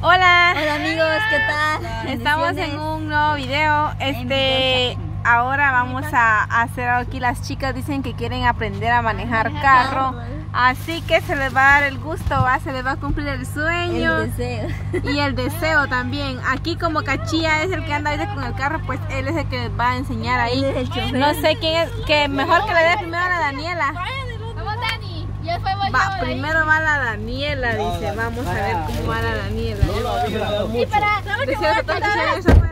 Hola. Hola amigos, ¿qué tal? Estamos en un nuevo video. Estamos en un nuevo video. Ahora vamos a hacer algo aquí. Las chicas dicen que quieren aprender a manejar carro. Así que se les va a dar el gusto, se les va a cumplir el sueño. El deseo. Y el deseo también. Aquí como Cachilla es el que anda ahorita con el carro, pues él es el que les va a enseñar ahí. Él es el chofer. No sé quién es, que mejor que le dé primero a la Daniela. Vamos, Dani. Y después voy Va, yo. primero va la Daniela, dice. Vamos a ver cómo va la Daniela. Y para... Deseo que todo eso afuera.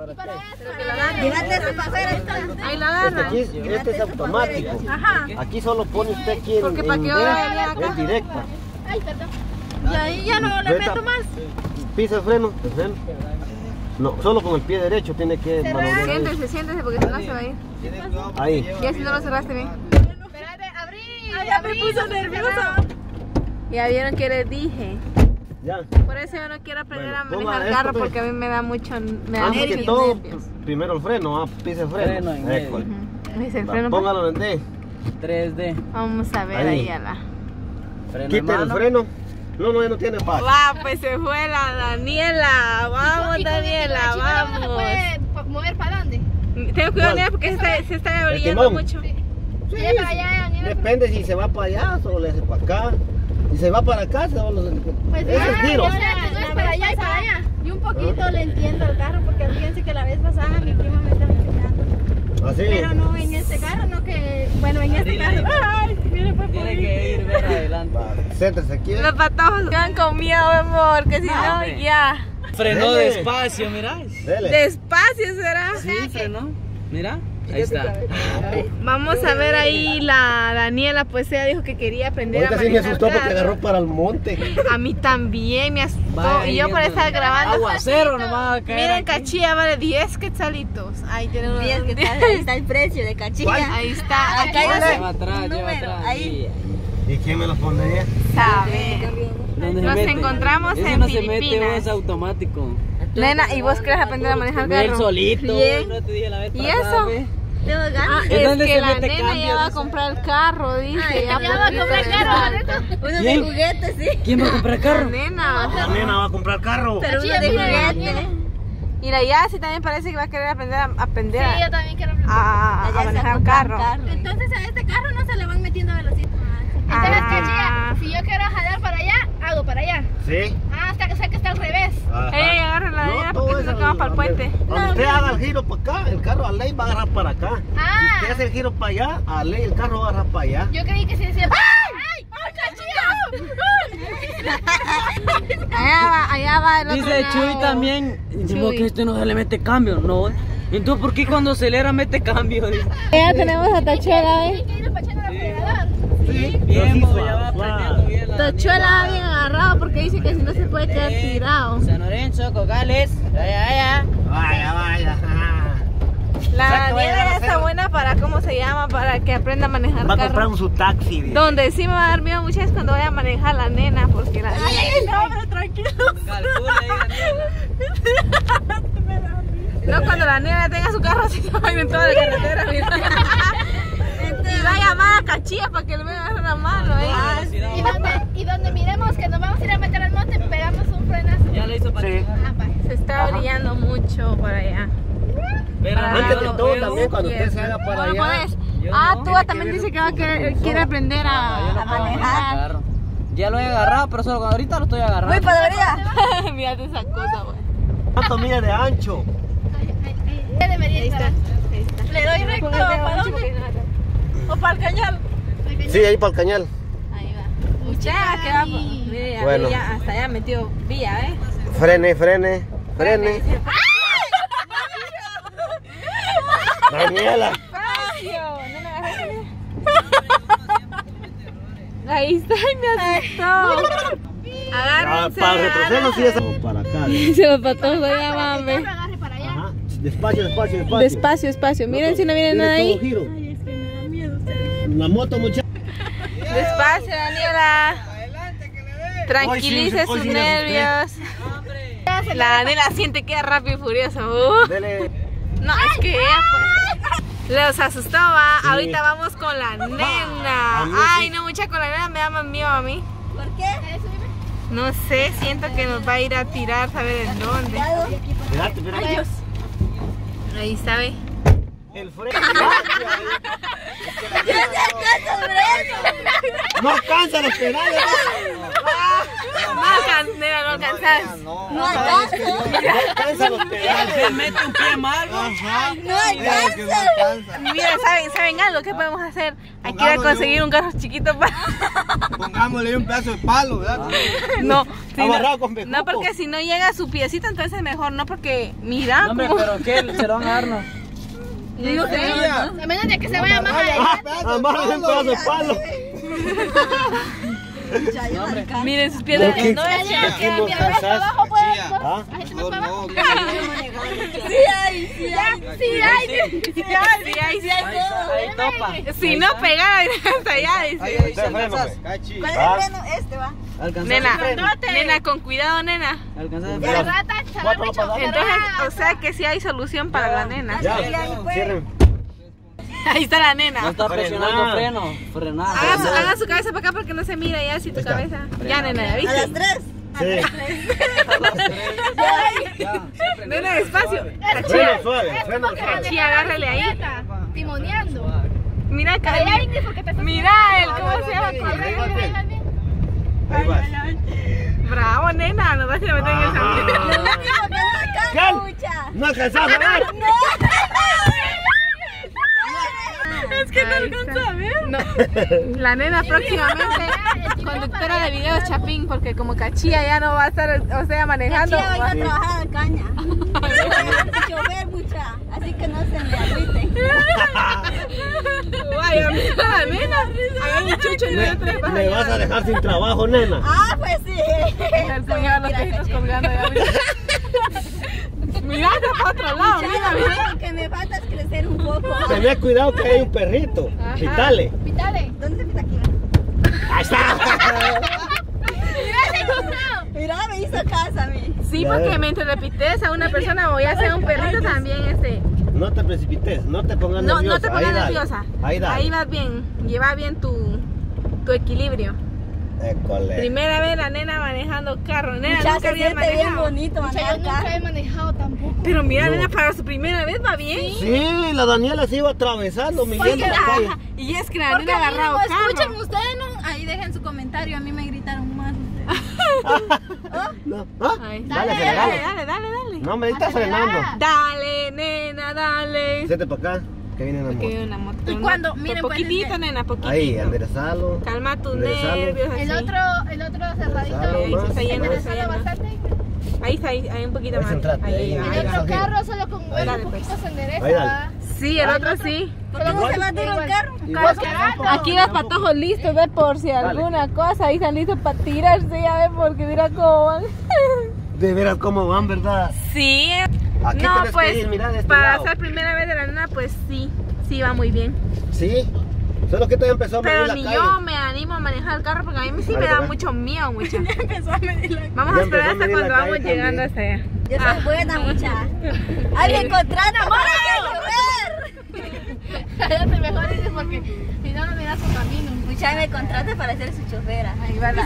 Llévate ese papel. Ahí la agarra. Este es automático. Ajá. Aquí solo pone usted aquí Porque en para que ahora venga acá. es directa. Ay, perdón. Y ahí ya no le meto más. Pisa el freno. No, solo con el pie derecho tiene que manobrar. Siéntese porque si no se va a ir. Ahí. Ya si no lo cerraste bien. Espérate, abrí. Ya me puso nerviosa. Ya vieron que les dije. Ya. Por eso yo no quiero aprender Bueno, a ponga manejar esto, carro pues. porque a mí me da mucho Antes que nervios. todo, primero el freno, pisa el freno. École. Dice el Va, freno. Pues. Póngalo en D. 3D. Vamos a ver ahí a la. Freno Quite el freno. No, ya no tiene paz. Va, pues se fue la Daniela. Vamos, Daniela, ¿No se vamos. puede mover para dónde? Ten cuidado, Daniela, porque se está brillando timón. mucho. Sí, Allá para allá, Daniela. depende si se va para allá, solo le hace para acá. Si se va para acá, solo le Pues es el giro. o sea, que no es para allá y para allá. Y un poquito le entiendo el carro porque fíjense que la vez pasada mi prima me estaba enseñando. Así. Pero no en este carro, no que... Bueno, en este carro... ¡Ay! Mire, pues, Tiene que ir ver adelante. Céntrese aquí. Los patojos quedan con miedo, amor, que si no, hombre. ya. Frenó Dele. despacio, mirá. Dele. Despacio será. Sí, frenó. Mira, ahí está. Vamos a ver ahí la Daniela, pues ella dijo que quería aprender Ahorita a sí me manejar asustó porque carro. agarró para el monte. A mí también me asustó. Vaya Y yo por viendo. estar grabando. Aguacero nomás va a caer. Miren, aquí. Cachilla vale 10 quetzalitos. Ahí tienen unos 10 que tal, ahí está el precio de Cachilla. Ahí está. Acá hay Lleva atrás, lleva número, atrás. ahí. ¿Y quién me los pondría? Sabe. ¿Dónde se Nos mete? encontramos Ese en no se mete, Filipinas. es automático. Nena, ¿y vos querés aprender a manejar Ve el carro? solito. Bien. No te dije la vez ¿Y pasada, eso? ve. Tengo Ah, ganas. ¿Es es donde que se la mete nena cambio, ya va a dice? comprar el carro, dice. ya Ya va a comprar carro. Uno de ¿Quién? juguete, sí. ¿Quién va a comprar La carro? nena. La nena va a comprar carro. Pero uno de juguete. Mira, ya sí también parece que va a querer aprender Sí, yo también quiero aprender. a Allá se manejar compra carro. Entonces a este carro no se le van metiendo velocidad. Entonces, Ah. Cachilla, si yo quiero jalar para allá, hago para allá. Sí. Ah, hasta que sea que está al revés. Ey, agarra la Daniela porque se nos vamos para el puente. Cuando usted haga el giro para acá, el carro a ley va a agarrar para acá. Ah. Si usted hace el giro para allá, a ley el carro va a agarrar para allá. Yo creí que sí decía... ¡Ay! ¡Ay, Cachilla! Allá va el otro Dice lado. Chuy también. Digo Chuy. que este no se le mete cambio, no. Entonces, ¿por qué cuando acelera mete cambio? Dice. Ya tenemos a Tachuela, Hay que ir despachando el acelerador. Sí. Bien, Pero sí, ya va suave. aprendiendo bien la Tachuela va bien agarrado porque dice que si no se puede quedar tirado. San Lorenzo, Cogales. Vaya. Vaya. La Exacto, vaya, Daniela ya vaya, está vaya. buena para, ¿cómo se llama? Para que aprenda a manejar Va a carro. comprar un su taxi. dice. Donde sí me va a dar miedo muchas cuando vaya a manejar la nena, porque la nena... No, pero tranquilo. Calcula ahí, Daniela. No, cuando la nena tenga su carro así se va a ir en toda la carretera, mira. Y va a llamar a Cachilla para que le venga a agarrar la mano, Y donde miremos que nos vamos a ir a meter al monte, pegamos un frenazo. Ya le hizo para Sí. Ah, va. Se está brillando mucho por allá. Pero Antes de yo no todo, puedo. también cuando usted se haga para ¿No lo allá. puedes? Yo Ah, no. tú también dice que va a quiere aprender Yo no a puedo manejar. carro. Ya lo he agarrado, pero solo ahorita lo estoy agarrando. Voy para la Mírate esa cosa, güey. ¿Cuánto mide de ancho? Ya debería Ahí está. estar. Le doy recto. ¿Para dónde? ¿O para el cañal? Sí, ahí para el cañal. Ahí va. Usted va a quedar, mire, Bueno. ya hasta allá metió vía, ¿eh? Frene. Daniela. Espacio, no me agarres. Ahí está y me asustó. Agárrense. Para el retroceso sí es para acá. Se me pató allá, Que mami. el carro agarre para allá. Ajá. Despacio. Despacio. Miren si no viene nada ahí. Giro. Ay, es que me da miedo ustedes. La moto, muchacha. Despacio, Daniela. Tranquilice Hoy sí sus me nervios. La Daniela siente que es rápido y furioso. Dele. No, es que ella fue. Los asustó, va. Sí. Ahorita vamos con la nena. A mí Ay, sí. no, mucha con la nena me da más miedo a mí. ¿Por qué? No sé, siento que nos va a ir a tirar, ¿sabe en dónde? Espérate, espérate. Ahí sabe. El freno. No alcanza los pedales. No alcanzas. No alcanza. No alcanza los pedales. Se mete un pie mal. No alcanza. Mira, ¿saben algo? ¿Qué podemos hacer? Hay que ir a conseguir un carro chiquito para... Pongámosle un pedazo de palo, ¿verdad? No, si Amarrado con bejuco. no, porque si no llega a su piecito, entonces mejor no, porque mira. No, hombre, cómo- pero ¿qué? Se lo van a dar, ¿no? Digo que A menos de que se vaya más allá. Amarra un pedazo de palo. miren sus piernas. Aquí- No, aquí Mira, no mira, hasta alcanzas. abajo puede. ¿Ah? Ahí se me para abajo. Sí hay. Sí hay. Ahí topa. si no pegada hasta allá, dice. Ahí se Freno, alcanzas. pues. Cachi. ¿Cuál es Ah. el freno? Este va. Alcanzas Nena, el freno. nena, con cuidado, nena. Alcanzas el La freno. rata, chaval, Cuatro pasadas. Entonces, o sea que sí hay solución para la nena. Ya, pues. cierren. Ahí está la No nena. está presionando freno. Frenar. Haga su cabeza para acá porque no se mira ya si tu está. cabeza. Ya, nena, ¿ya A las viste? 3. Sí. Nena, despacio. Freno suave, freno suave. Sí, agárrale ahí. timoneando. Mira, Ay, Carmen. Ingrid, porque te estás Mira él, ¿cómo se llama? Ahí vas. Bravo, nena, nos vas a ir a meter en el jardín. ¿Qué? No alcanzás a ver. Es que no alcanza a ver. No. La nena próximamente conductora de videos Chapín, porque como Cachilla ya no va a estar, o sea, manejando. Cachilla va a trabajar a la caña. Chover mucha, así que no se me agüiten. Vaya, mira la nena. Ahí hay un chucho y no hay tres Me vas a dejar sin trabajo, nena. Ah, pues sí. El puñado los pejitos colgando ya. Mira, está para otro lado, mira, mira. Lo que me falta es crecer un poco. Tenés cuidado que hay un perrito. Pitale. Pitale. ¿Dónde se pita aquí? Ahí está. Mira, me hizo casa a mí. Sí, porque mientras le pites a una persona o ya sea un perrito también No te precipites, no te pongas no, nerviosa. no te pongas Ahí dale. nerviosa. Ahí dale. Ahí vas bien, lleva bien tu equilibrio. École. Primera vez la nena manejando carro. Nena, Ya nunca se había siente bien manejado. bonito O sea, yo manejar nunca carro. he manejado tampoco. Pero mira, No. nena, para su primera vez va bien. Sí, la Daniela se iba atravesando, midiendo la calle. Y es que la Porque nena a mí agarrado no escuchan carro. ustedes, no. Ahí dejen su comentario. A mí me gritaron más ustedes. No. ¿Ah? Ay, Dale, dale, acelerale. dale. No, me estás frenando. Dale, nena, dale. Siete para acá, que viene la Que moto. hay una moto. Y cuando, miren, pues, poquitito, es nena, poquitito. Ahí, enderezalo. Calma tus Enderezalo. nervios. El así. otro cerradito. Ahí se está yendo, ¿Se se está sale yendo. bastante? Ahí está, ahí un poquito Ahí más. centrate, ahí, El ahí. otro Ahí. carro solo con Ahí. un poquito se endereza. Ahí dale. ¿va? Sí, el otro sí. ¿Por qué no se va a tirar el carro? Igual. Aquí los patojos listos, ve por si alguna cosa. Ahí están listos para tirarse, ya ve, porque mira cómo van. De veras cómo van, ¿verdad? Sí. Aquí No, tenés pues, que ir, mira, de este para lado. ser primera vez de la nena, pues sí, sí va muy bien. Sí, solo que te empezó a medir Pero la ni calle. yo me animo a manejar el carro porque a mí sí me Vale, da pues. mucho miedo, mucha. empezó a medir la... Vamos Ya a esperar empezó a hasta medir cuando la vamos calle llegando también. hasta allá. Yo soy buena, mucha. Ay, me encontraste, Cállate mejor, dices, porque si no, no me das su camino. mucha, me contrate para ser su chofera. Ahí va la.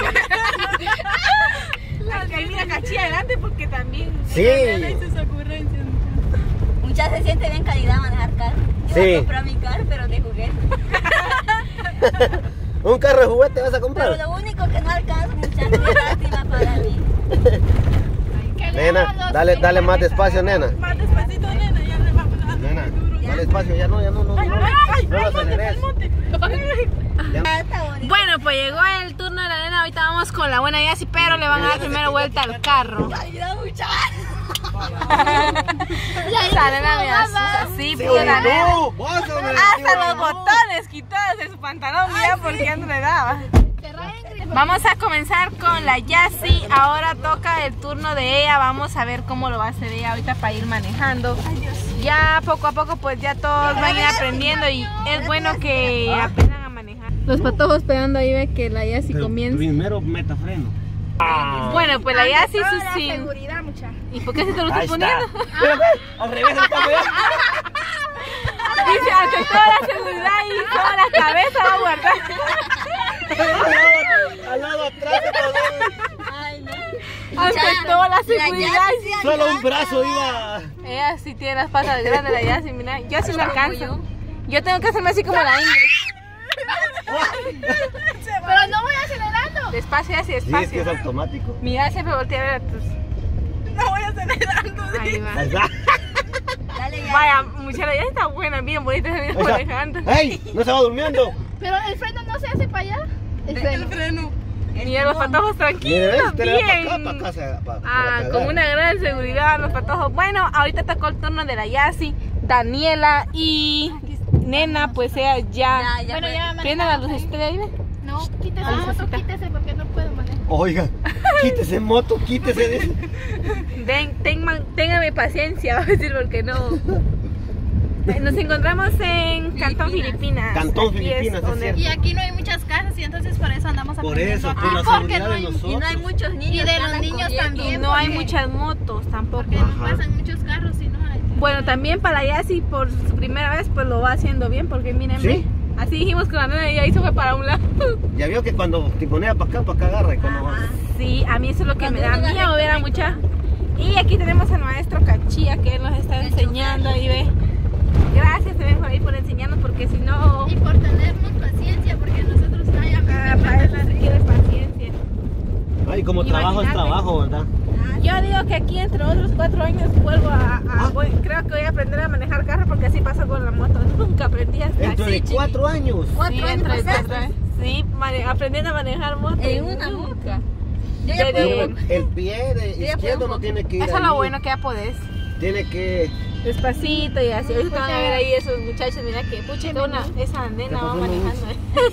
Ahí mira Cachilla adelante porque también. Sí. sus ocurrencias. Mucha se siente bien calidad manejar carro. Yo Sí. voy a comprar mi carro, pero de juguete. ¿Un carro de juguete vas a comprar? Pero lo único que no alcanzo, mucha, es lástima para mí. Que le Nena, hagan los dale más señales, despacio, nena. Más despacito, nena, ya le vamos a dar. Nena, dale despacio, ya no lo aceleres. Ah, está bonito. Bueno, pues llegó el turno de la nena. Ahorita vamos con la buena Yassi, pero le van a dar primero vuelta al carro. Calidad, mucha. La nena me asusta. Sí, pues la nena. Hasta los botones quitó de su pantalón, mira porque ya no le daba. Vamos a comenzar con la Yassi. Ahora toca el turno de ella. Vamos a ver cómo lo va a hacer ella ahorita para ir manejando. Ya poco a poco pues ya todos van a ir aprendiendo y es bueno que aprendan a manejar. Los patojos pegando ahí ve que la Yassi comienza. Primero meta freno. Bueno, pues la Yassi Toda sus la sí. seguridad, mucha. ¿Y por qué se te lo Ahí estás está. poniendo? Mira, ve, al revés el cambio. Dice, ante toda la seguridad y toda la cabeza va a guardar. Al lado atrás de todo. ante toda la seguridad. Solo un brazo iba. Ella sí tiene las patas grandes, la Yassi, mira. Yo sí me alcanzo. Yo tengo que hacerme así como la Ingrid. Pero no voy acelerando. Despacio, así, Sí, es que despacio. es automático. Mira, siempre voltea a ver a tus... No voy acelerando. Ahí va. Ahí está. Dale ya. Vaya, muchacha, ya está buena, bien bonita, se viene Ahí manejando. está. ¡Ey! ¿No se va durmiendo? Pero el freno no se hace para allá. El freno. Mira los patojos Mire, tranquilos, ¿ves? Te le da bien. para acá, para acá. Ah, con una gran seguridad los patojos. Bueno, ahorita tocó el turno de la Yassi, Daniela y Nena, pues ella ya. Bueno, ya Prende las luces, ¿te ahí? No, quítese moto, quítese porque no puedo manejar. Oiga, quítese moto, quítese. Téngame paciencia, va a decir porque no. Nos encontramos en Cantón Filipinas. Cantón Aquí Filipinas, es donde- cierto. Y aquí no hay muchas casas y entonces por eso andamos Por aprendiendo. eso, por la porque seguridad no de hay, nosotros. Y no hay muchos niños. Y de que los andan niños corriendo. también. Y no hay porque- muchas motos tampoco. Porque no Ajá. pasan muchos carros y no hay. Bueno, también para Yassi por su primera vez pues lo va haciendo bien porque miren, ¿Sí? ve, así dijimos que la nena y ahí se fue para un lado. Ya vio que cuando tiponea para acá agarra. Y cuando va. Sí, a mí eso es lo que Cuando me da uno miedo, recto, ver a mucha. Y aquí tenemos al maestro Cachía que él nos está enseñando ahí, ve. Gracias también por ahí por enseñarnos porque si no, Y por tenernos paciencia porque nosotros para eso se requiere paciencia. Ay, como trabajo es Imagínate. trabajo, ¿verdad? Yo digo que aquí entre otros 4 años vuelvo creo que voy a aprender a manejar carro porque así pasa con la moto. Nunca aprendí hasta Dentro de 4 años. 4 Sí, años entre pasaste. 4 años. Sí, aprendiendo a manejar moto. En una nunca. Yo ya Pero- puedo. El pie de ya izquierdo no tiene que ir Eso es ahí. lo bueno que ya podés. Tiene que... Despacito y así. Ahorita van a ver ahí esos muchachos. Mira que pucha, esa nena va manejando.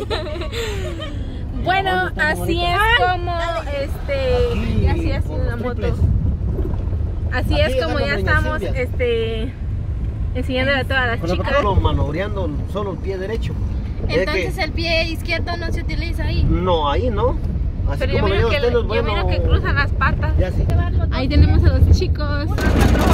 Bueno, así es como Aquí, así es por la los moto. triples. Así Aquí es como llegamos, ya doña estamos Silvia. enseñándole a todas las Con chicas. nosotros manobreando solo el pie derecho. Es Entonces que- el pie izquierdo no se utiliza ahí. No, ahí no. Así Pero yo como miro le digo a usted, no es yo bueno. miro que cruzan las patas. Ya sí. Ahí tenemos a los chicos. No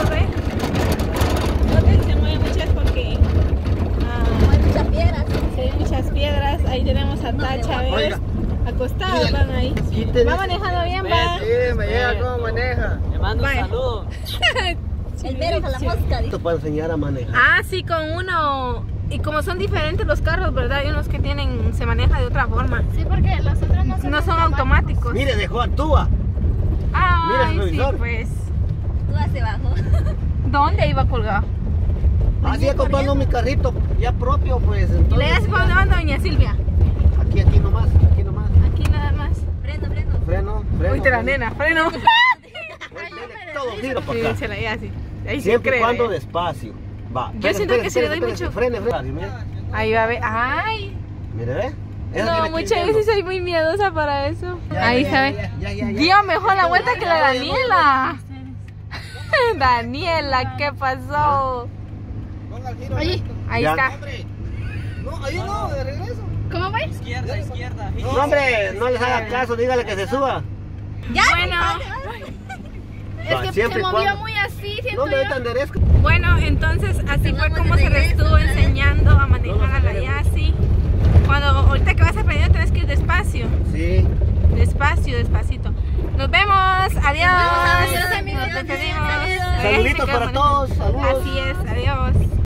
se mueven muchas porque Hay muchas piedras. hay muchas piedras. Ahí tenemos a Tacha, ¿ves? Oiga. Acostados van ahí. Quítele. Va manejando bien, va. Sí, me llega cómo maneja. Le mando un Vaya. saludo. El mero a la mosca. Esto para enseñar a manejar. Ah, sí, con uno. Y como son diferentes los carros, ¿verdad? Hay unos que se maneja de otra forma. Sí, porque los otros no son, No son automáticos. Mire, dejó Antúa. mira el Ay, sí, revisor. pues. Tú hacia abajo. ¿Dónde iba colgado? Así comprando mi carrito ya propio, pues. ¿Y Entonces, le das para dónde anda doña Silvia? aquí nomás, aquí nomás. Aquí nada más. Freno. Freno. Oíste la nena, freno. Dele todo giro para Sí, acá. échala, ya sí. Ahí sí Siempre y cree. cuando despacio. Va. Yo siento que si le doy mucho- Frene. Ahí va a ver. Ay. Mire, ¿ve? Esa No, tiene que ir muchas viendo. veces soy muy miedosa para eso. Ya, Ahí ya, sabe. ya. Dio mejor la vuelta que la Daniela. Daniela, ¿qué pasó? Ponga el giro. Oye, recto. Ahí Ya. está. No, ahí no, de regreso. ¿cómo ves? Izquierda. No, hombre, no les haga caso, dígale que se suba. Bueno, Es que se siempre y movió cuando- muy así, No, siento ahorita yo. enderezco. bueno, entonces así fue como se le estuvo enseñando a manejar a la Yassi. Cuando ahorita que vas aprendiendo tienes que ir despacio. Sí. Despacito. Nos vemos. Adiós. Adiós, amigos. Nos despedimos. Adiós. Saluditos para todos. Saludos. Así es. Adiós.